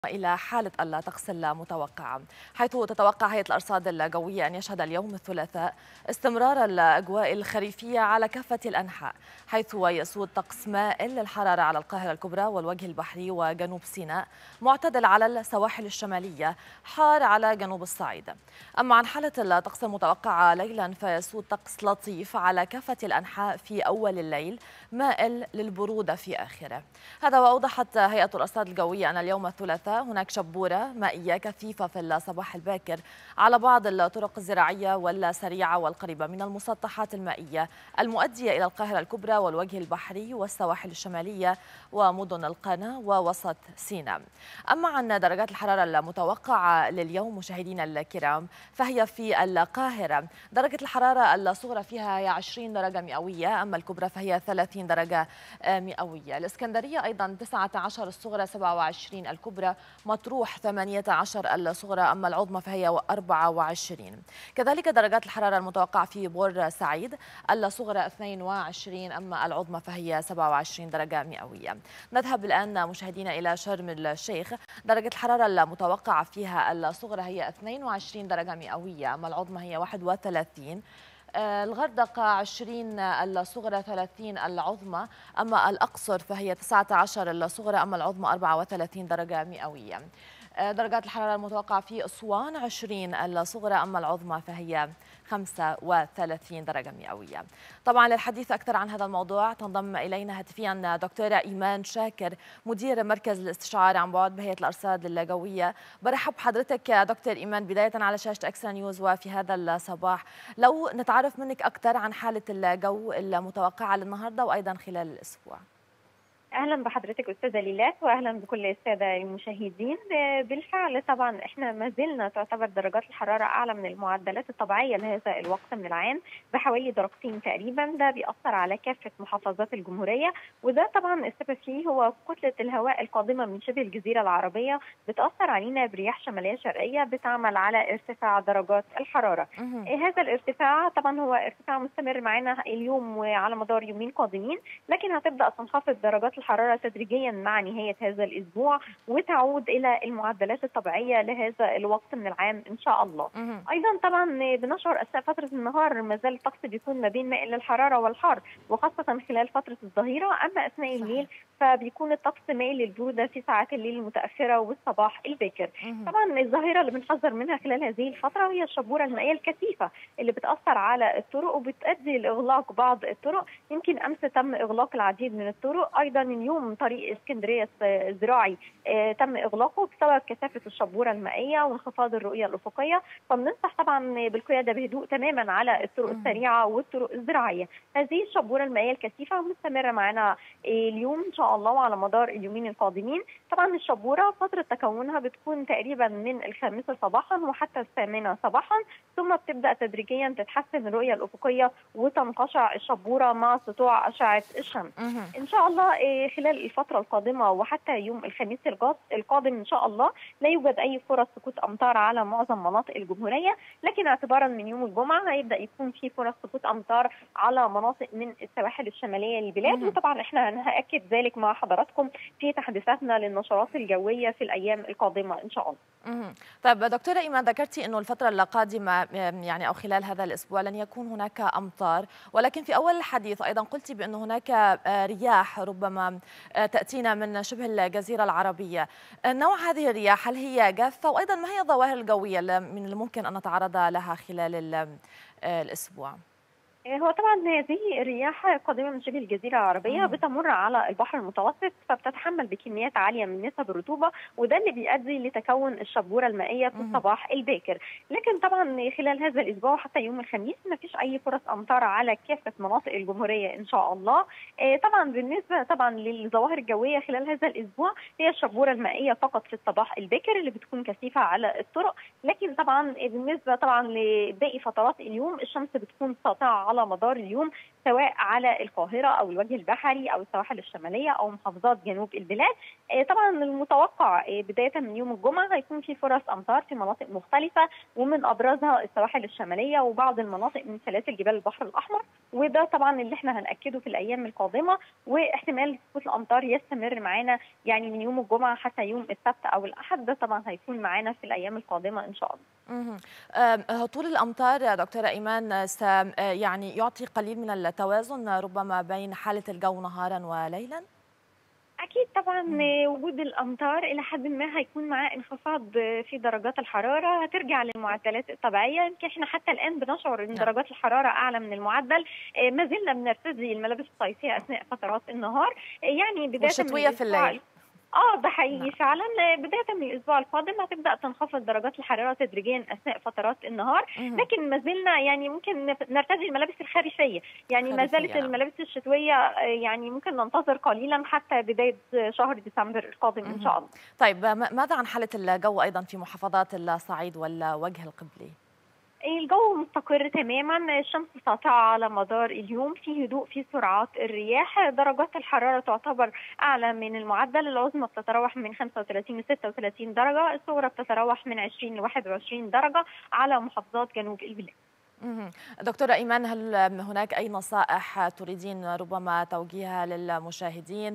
إلى حالة الطقس المتوقعة، حيث تتوقع هيئة الأرصاد الجوية أن يشهد اليوم الثلاثاء استمرار الأجواء الخريفية على كافة الأنحاء، حيث يسود طقس مائل للحرارة على القاهرة الكبرى والوجه البحري وجنوب سيناء، معتدل على السواحل الشمالية، حار على جنوب الصعيد. أما عن حالة الطقس المتوقعة ليلا فيسود طقس لطيف على كافة الأنحاء في أول الليل، مائل للبرودة في آخره. هذا وأوضحت هيئة الأرصاد الجوية أن اليوم الثلاثاء هناك شبورة مائية كثيفة في الصباح الباكر على بعض الطرق الزراعية والسريعة والقريبة من المسطحات المائية المؤدية إلى القاهرة الكبرى والوجه البحري والسواحل الشمالية ومدن القنا ووسط سيناء. أما عن درجات الحرارة المتوقعة لليوم مشاهدينا الكرام فهي في القاهرة درجة الحرارة الصغرى فيها هي 20 درجة مئوية، أما الكبرى فهي 30 درجة مئوية. الإسكندرية أيضا 19 الصغرى 27 الكبرى، مطروح 18 الصغرى، أما العظمى فهي 24. كذلك درجات الحرارة المتوقعة في بورسعيد الصغرى 22 أما العظمى فهي 27 درجة مئوية. نذهب الآن مشاهدينا إلى شرم الشيخ، درجة الحرارة المتوقعة فيها الصغرى هي 22 درجة مئوية أما العظمى هي 31. الغردقة 20 الصغرى 30 العظمى، أما الأقصر فهي 19 الصغرى أما العظمى 34 درجة مئوية. درجات الحرارة المتوقعة في أسوان 20 الصغرى أما العظمى فهي 35 درجة مئوية. طبعا للحديث أكثر عن هذا الموضوع تنضم إلينا هاتفيا دكتورة إيمان شاكر مدير مركز الاستشعار عن بعد بهيئة الأرصاد الجوية. برحب بحضرتك دكتور إيمان بداية على شاشة إكسترا نيوز وفي هذا الصباح. لو نتعرف منك أكثر عن حالة الجو المتوقعة للنهاردة وأيضا خلال الأسبوع. اهلا بحضرتك استاذه ليلات واهلا بكل الساده المشاهدين. بالفعل طبعا احنا ما زلنا تعتبر درجات الحراره اعلى من المعدلات الطبيعيه لهذا الوقت من العام بحوالي درجتين تقريبا. ده بيأثر على كافه محافظات الجمهوريه، وده طبعا السبب فيه هو كتله الهواء القادمه من شبه الجزيره العربيه بتأثر علينا برياح شماليه شرقيه بتعمل على ارتفاع درجات الحراره. هذا الارتفاع طبعا هو ارتفاع مستمر معنا اليوم وعلى مدار يومين قادمين، لكن هتبدأ تنخفض درجات الحرارة تدريجيا مع نهاية هذا الأسبوع وتعود إلى المعدلات الطبيعية لهذا الوقت من العام إن شاء الله. أيضا طبعا بنشعر أثناء فترة النهار ما زال الطقس بيكون ما بين مائل للحرارة والحر، وخاصة خلال فترة الظهيرة. أما أثناء الليل فبيكون الطقس مائل للبرودة في ساعات الليل المتأخرة والصباح الباكر. طبعا الظاهرة اللي بنحذر منها خلال هذه الفترة هي الشبورة المائية الكثيفة اللي بتأثر على الطرق وبتؤدي لإغلاق بعض الطرق. يمكن أمس تم إغلاق العديد من الطرق، أيضا اليوم طريق اسكندرية الزراعي تم إغلاقه بسبب كثافة الشبورة المائية وانخفاض الرؤية الأفقية. فبننصح طبعا بالقيادة بهدوء تماما على الطرق السريعة والطرق الزراعية. هذه الشبورة المائية الكثيفة مستمرة معنا اليوم إن شاء الله وعلى مدار اليومين القادمين. طبعا الشبورة فترة تكونها بتكون تقريبا من الخامسة صباحا وحتى الثامنة صباحا، ثم بتبدأ تدريجيا تتحسن الرؤية الأفقية وتنقشع الشبورة مع سطوع أشعة الشمس. إن شاء الله خلال الفترة القادمة وحتى يوم الخميس القادم إن شاء الله لا يوجد أي فرص سقوط أمطار على معظم مناطق الجمهورية، لكن اعتبارا من يوم الجمعة هيبدأ يكون في فرص سقوط أمطار على مناطق من السواحل الشمالية للبلاد. وطبعا احنا هنأكد ذلك مع حضراتكم في تحديثاتنا للنشرات الجوية في الأيام القادمة إن شاء الله. طيب دكتورة إيمان، ذكرتي أنه الفترة القادمة يعني أو خلال هذا الأسبوع لن يكون هناك أمطار، ولكن في أول الحديث أيضا قلتي بأن هناك رياح ربما تأتينا من شبه الجزيرة العربية. نوع هذه الرياح هل هي جافة؟ وأيضا ما هي الظواهر الجوية من الممكن أن نتعرض لها خلال الأسبوع؟ هو طبعا هذه الرياح قادمة من شبه الجزيرة العربية بتمر على البحر المتوسط، فبتتحمل بكميات عالية من نسب الرطوبة، وده اللي بيؤدي لتكون الشبورة المائية في الصباح الباكر. لكن طبعا خلال هذا الأسبوع حتى يوم الخميس ما فيش أي فرص أمطار على كافة مناطق الجمهورية إن شاء الله. طبعا بالنسبة طبعا للظواهر الجوية خلال هذا الأسبوع هي الشبورة المائية فقط في الصباح الباكر اللي بتكون كثيفة على الطرق، لكن طبعا بالنسبة طبعا لباقي فترات اليوم الشمس بتكون ساطعة على مدار اليوم، سواء على القاهرة أو الوجه البحري أو السواحل الشمالية أو محافظات جنوب البلاد. طبعا المتوقع بداية من يوم الجمعة هيكون في فرص أمطار في مناطق مختلفة، ومن أبرزها السواحل الشمالية وبعض المناطق من سلاسل جبال البحر الأحمر، وده طبعا اللي احنا هنأكده في الأيام القادمة. واحتمال سقوط الأمطار يستمر معانا يعني من يوم الجمعة حتى يوم السبت أو الأحد، ده طبعا هيكون معانا في الأيام القادمة إن شاء الله. هطول الأمطار دكتورة إيمان يعني يعطي قليل من التوازن ربما بين حالة الجو نهارا وليلا؟ أكيد طبعا وجود الأمطار إلى حد ما هيكون معاه انخفاض في درجات الحرارة، هترجع للمعدلات الطبيعية. يمكن احنا حتى الآن بنشعر إن درجات الحرارة أعلى من المعدل، ما زلنا بنرتدي الملابس الصيفية أثناء فترات النهار، يعني بداية والشتوية في الليل. ده حقيقي فعلا. بداية من الأسبوع القادم هتبدأ تنخفض درجات الحرارة تدريجيا أثناء فترات النهار، لكن ما زلنا يعني ممكن نرتدي الملابس الخريفية، يعني ما زالت الملابس الشتوية يعني ممكن ننتظر قليلا حتى بداية شهر ديسمبر القادم إن شاء الله. طيب ماذا عن حالة الجو أيضا في محافظات الصعيد والوجه القبلي؟ الجو مستقر تماما، الشمس ساطعة على مدار اليوم، في هدوء في سرعات الرياح، درجات الحرارة تعتبر أعلى من المعدل، العظمى بتتراوح من 35 ل 36 درجة، الصغرى بتتراوح من 20 ل 21 درجة على محافظات جنوب البلاد. دكتورة إيمان، هل هناك أي نصائح تريدين ربما توجيهها للمشاهدين،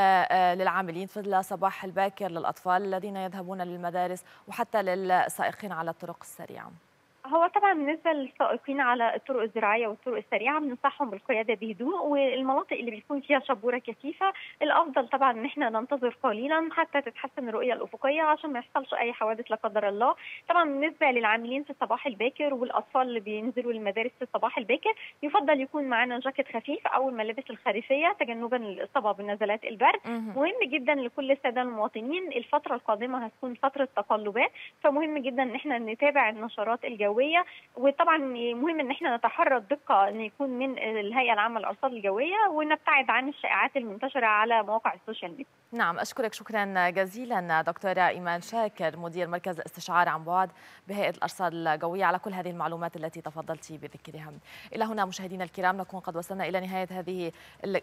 للعاملين في الصباح الباكر، للأطفال الذين يذهبون للمدارس وحتى للسائقين على الطرق السريعة؟ هو طبعا بالنسبه للسائقين على الطرق الزراعيه والطرق السريعه بننصحهم بالقياده بهدوء، والمناطق اللي بيكون فيها شبوره كثيفه الافضل طبعا ان احنا ننتظر قليلا حتى تتحسن الرؤيه الافقيه عشان ما يحصلش اي حوادث لا قدر الله. طبعا بالنسبه للعاملين في الصباح الباكر والاطفال اللي بينزلوا المدارس في الصباح الباكر يفضل يكون معانا جاكيت خفيف او الملابس الخريفيه تجنبا للاصابه بنزلات البرد. مهم جدا لكل الساده المواطنين، الفتره القادمه هتكون فتره تقلبات، فمهم جدا ان احنا نتابع النشرات الجويه، وطبعا مهم ان احنا نتحرى الدقه ان يكون من الهيئه العامه للارصاد الجويه، ونبتعد عن الشائعات المنتشره على مواقع السوشيال ميديا. نعم، اشكرك شكرا جزيلا دكتوره ايمان شاكر، مدير مركز الاستشعار عن بعد بهيئه الارصاد الجويه، على كل هذه المعلومات التي تفضلت بذكرها. الى هنا مشاهدينا الكرام نكون قد وصلنا الى نهايه هذه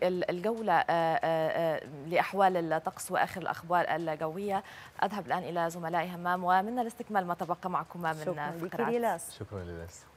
الجوله لاحوال الطقس واخر الاخبار الجويه. اذهب الان الى زملائي همام ومنا لاستكمال ما تبقى معكم من فقرات. شكرا لله.